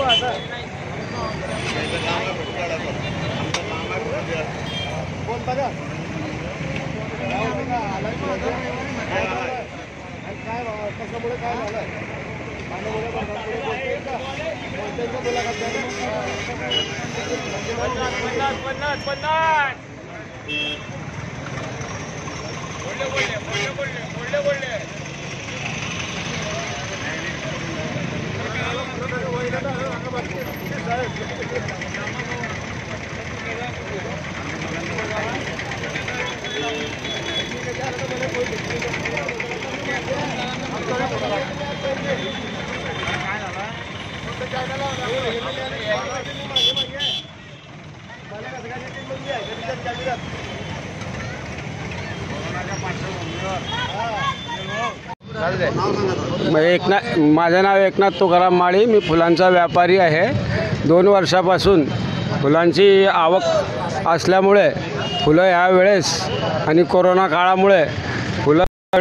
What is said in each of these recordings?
माझे नाव एकनाथ तुकाराम माळी। मी फुलांचा व्यापारी आहे। 2 वर्षापासून फुलांची आवक असल्यामुळे फुलं ह्या वेळेस आणि कोरोना काळामुळे फुलं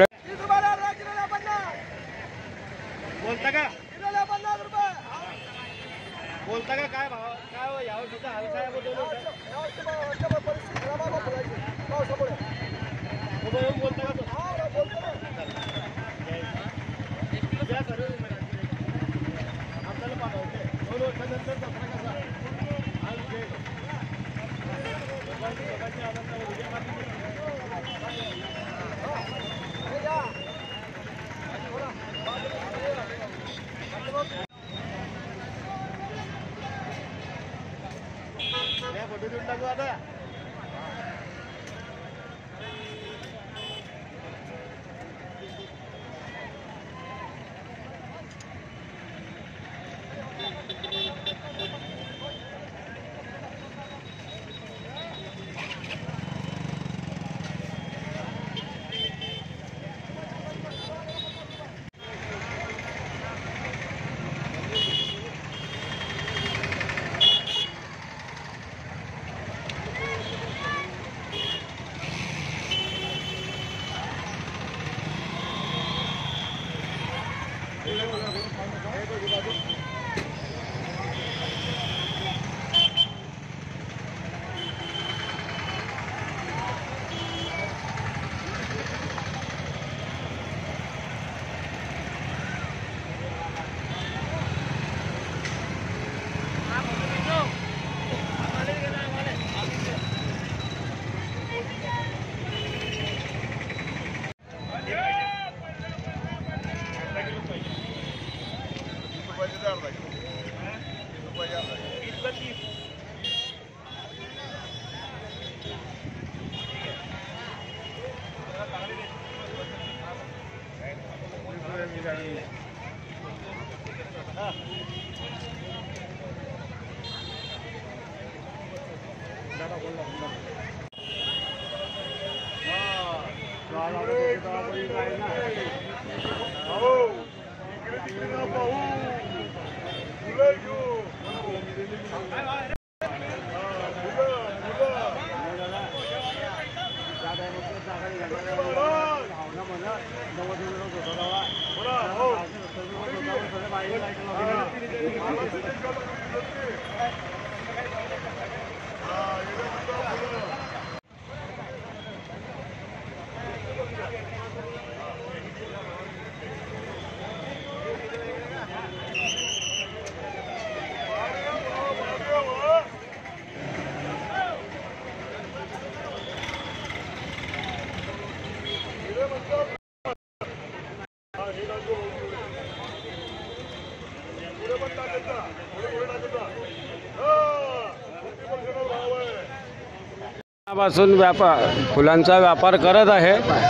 पासून फुलांचा व्यापार करत आहे।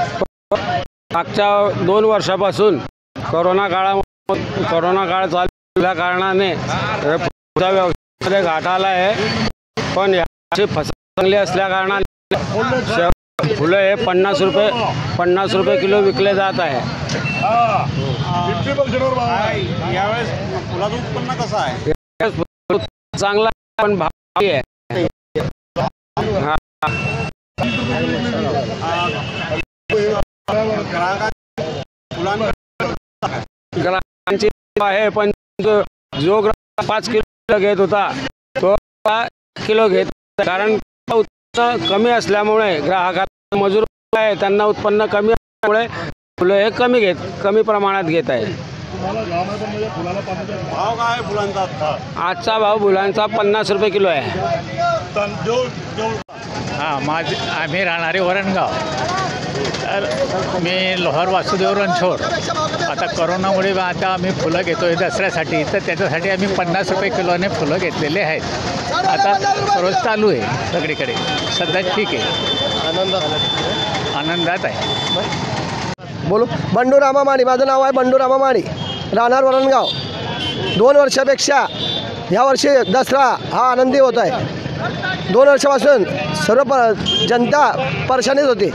मागच्या 2 वर्षापासून कोरोना काळ चालू कारणाने फुलांच्या व्यवसायामध्ये घाटा आला आहे। पण याची फसल चांगली असल्या कारणाने फुलं हे 50 रुपये किलो विकले जात आहे। यावेळेस फुलाचं उत्पन्न कसं आहे? चांगला पण भाव आहे। ग्राहकांची आहे, पण जो ग्राहक 5 किलो किलो घेत होता तो 1 किलो घेत होता. कारण उत्पन्न कमी असल्यामुळे ग्राहकाला मजूर आहे त्यांना उत्पन्न कमी असल्यामुळे फुलं हे कमी प्रमाणात घेत आहे. भाव काय आहे फुलांचा आता? आजचा भाव फुलांचा 50 रुपये किलो आहे. आम्ही राहणारे वरणगाव. तर मी लोहार वासुदेव रणछोड. आता करोनामुळे आता आम्ही फुलं घेतो आहे दसऱ्यासाठी, तर त्याच्यासाठी आम्ही 50 रुपये किलोने फुलं घेतलेले आहेत. आता रोज चालू आहे सगळीकडे, सध्या ठीक आहे, आनंदात आहे. बोलो. बंडू रामा माळी, माझं नाव आहे बंडू रामा माळी, राहणार वरणगाव. 2 वर्षापेक्षा ह्या वर्षी दसरा हा आनंदी होत आहे. 2 वर्षापासून सर्व जनता परेशानीत होती.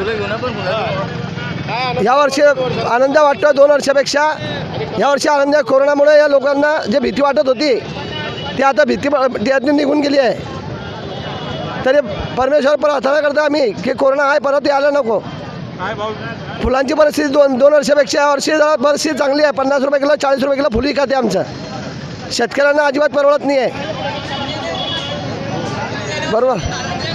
यावर्षी आनंद वाटतो. 2 वर्षापेक्षा यावर्षी आनंद. कोरोनामुळे या लोकांना जे भीती वाटत होती ती आता भीती त्यातून निघून गेली आहे. तरी परमेश्वर प्रार्थना करतो आम्ही की कोरोना आहे परत यायला नको. काय भाव? फुलांची परिस्थिती 2 वर्षापेक्षा यावर्षी जरा परिस्थिती चांगली आहे. 50 रुपये किलो 40 रुपये किलो फुल विकत आहे आमचं. शेतकऱ्यांना अजिबात परवडत नाही आहे. बरोबर.